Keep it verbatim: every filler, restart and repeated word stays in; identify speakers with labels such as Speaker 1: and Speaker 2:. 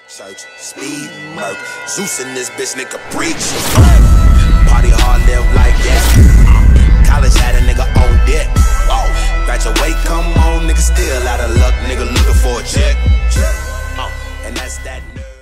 Speaker 1: Church, speed, murk. Zeus in this bitch, nigga, preach. Party hard, live like that. College had a nigga on deck. Oh, graduate, come on, nigga, still out of luck, nigga, looking for a check. Uh, and that's that.